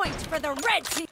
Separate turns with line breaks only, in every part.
point for the red team.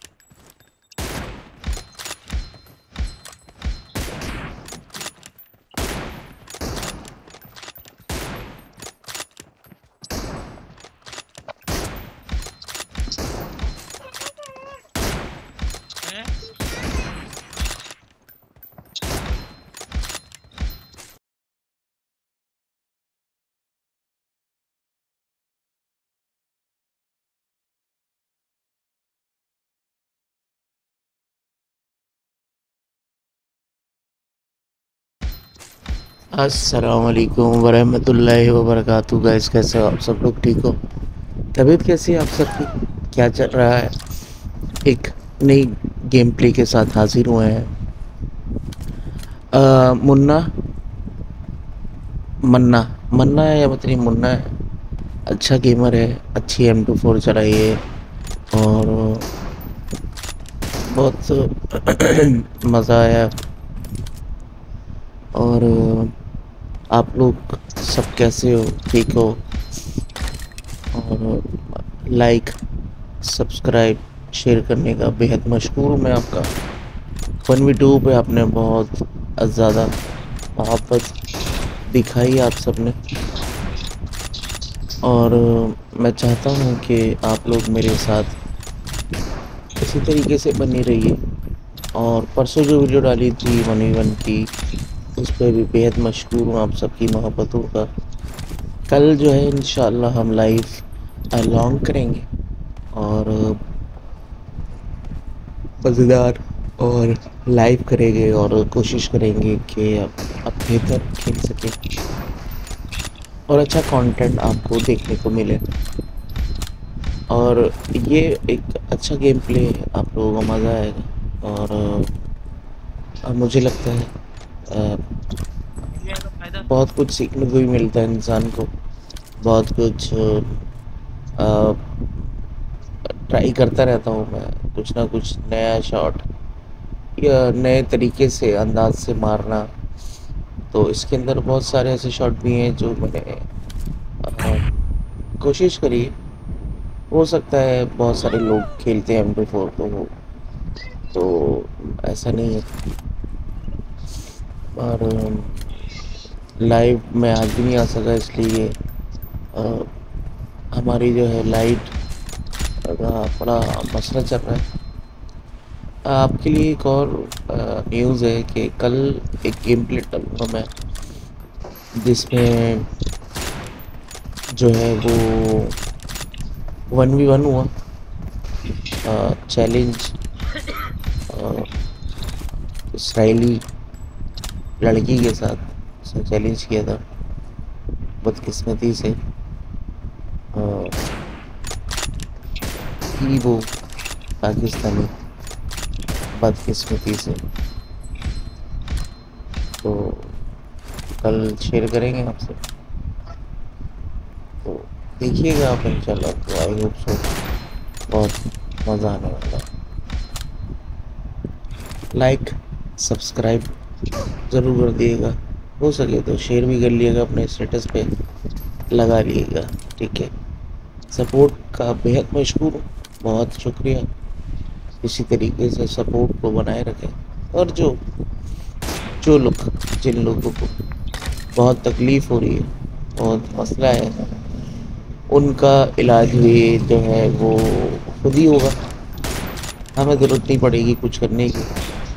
अस्सलाम वालेकुम वरहमतुल्लाहि वबरकातुहू। गाइस, कैसे हो आप सब लोग? ठीक हो? तबीयत कैसी है आप सबकी? क्या चल रहा है? एक नई गेम प्ले के साथ हाजिर हुए हैं। मुन्ना मन्ना मन्ना है या पता नहीं मुन्ना है। अच्छा गेमर है, अच्छी M24 चलाई है और बहुत मज़ा आया। और आप लोग सब कैसे हो? ठीक हो? और लाइक, सब्सक्राइब, शेयर करने का बेहद मशहूर हूँ मैं आपका। 1v2 पे आपने बहुत ज़्यादा मोहब्बत दिखाई आप सबने, और मैं चाहता हूँ कि आप लोग मेरे साथ इसी तरीके से बनी रहिए। और परसों जो वीडियो डाली थी 1v1 की, उस पर भी बेहद मशहूर हूँ आप सबकी मोहब्बतों का। कल जो है इंशाल्लाह हम लाइव लॉन्ग करेंगे और मज़ेदार और लाइव करेंगे और कोशिश करेंगे कि अब बेहतर खेल सकें और अच्छा कंटेंट आपको देखने को मिले। और ये एक अच्छा गेम प्ले है, आप लोगों को मज़ा आएगा। और मुझे लगता है बहुत कुछ सीखने को भी मिलता है इंसान को। बहुत कुछ ट्राई करता रहता हूँ मैं, कुछ ना कुछ नया शॉट या नए तरीके से अंदाज से मारना। तो इसके अंदर बहुत सारे ऐसे शॉट भी हैं जो मैंने कोशिश करी। हो सकता है बहुत सारे लोग खेलते हैं M24 तो ऐसा नहीं है। और लाइव में आज भी नहीं आ सका, इसलिए हमारी जो है लाइट का बड़ा मसला चल रहा है। आपके लिए एक और न्यूज़ है कि कल एक गेम प्ले डालूँगा मैं, जिसमें जो है वो 1v1 हुआ चैलेंज। इसराइली लड़की के साथ उसने चैलेंज किया था। बदकिस्मती से थी वो पाकिस्तानी, बदकिस्मती से। तो कल शेयर करेंगे आपसे, तो देखिएगा आप इंशाल्लाह। तो आई होप सो बहुत मज़ा आने वाला है। लाइक, सब्सक्राइब ज़रूर कर दिएगा, हो सके तो शेयर भी कर लिएगा, अपने स्टेटस पे लगा लिएगा, ठीक है? सपोर्ट का बेहद मशहूर हूँ, बहुत शुक्रिया। इसी तरीके से सपोर्ट को बनाए रखें। और जो लोग, जिन लोगों को बहुत तकलीफ़ हो रही है, बहुत मसला है, उनका इलाज भी जो है वो खुद ही होगा। हमें ज़रूरत नहीं पड़ेगी कुछ करने की।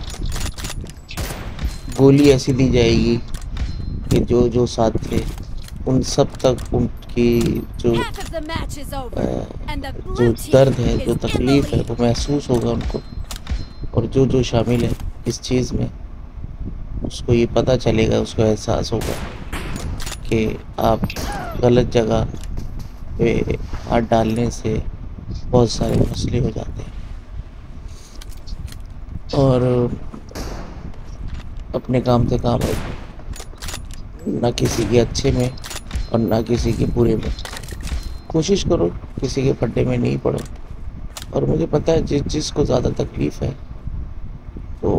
गोली ऐसी दी जाएगी कि जो जो साथ थे उन सब तक उनकी जो
Half of the match is over, and the
जो
blue
दर्द
team
है,
is
जो
in the
तकलीफ़ है,
lead.
वो महसूस होगा उनको। और जो जो शामिल है इस चीज़ में, उसको ये पता चलेगा, उसको एहसास होगा कि आप गलत जगह पे हाथ डालने से बहुत सारे मसले हो जाते हैं। और अपने काम से काम रखो, ना किसी के अच्छे में और ना किसी के बुरे में। कोशिश करो किसी के फड्डे में नहीं पड़ो। और मुझे पता है जिसको ज़्यादा तकलीफ़ है, तो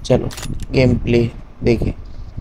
चलो गेम प्ले देखें।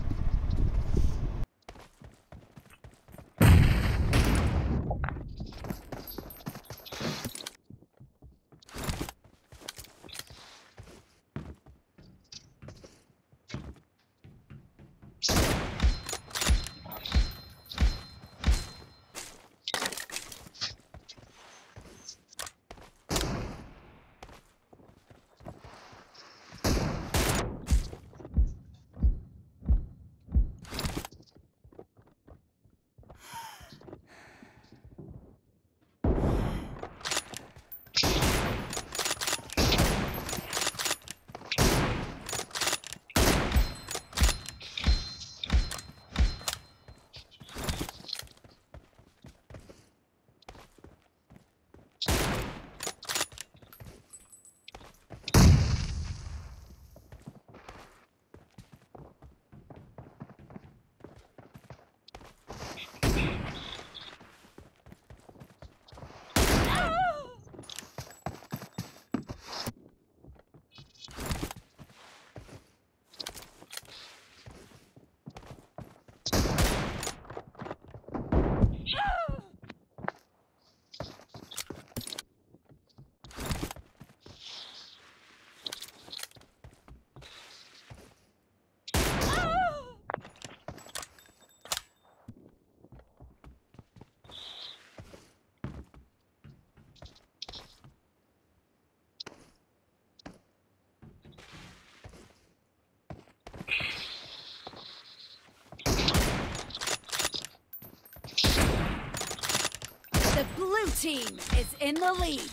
The blue team is in the lead.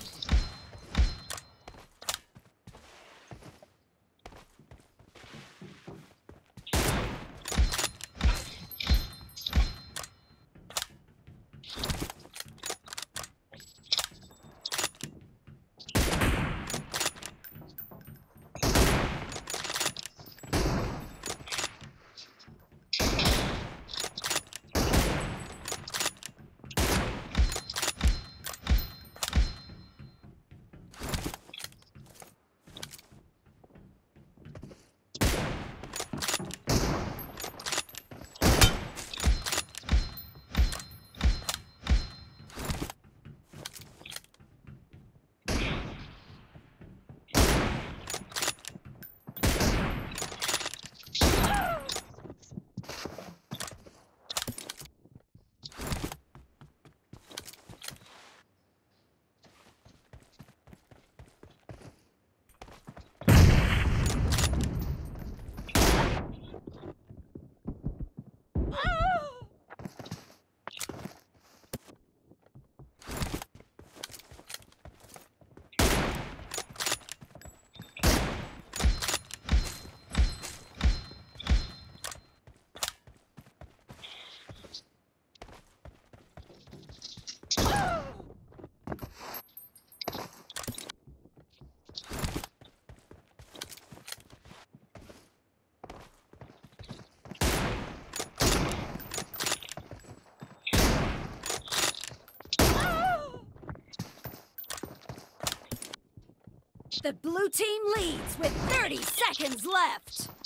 The blue team leads with 30 seconds left.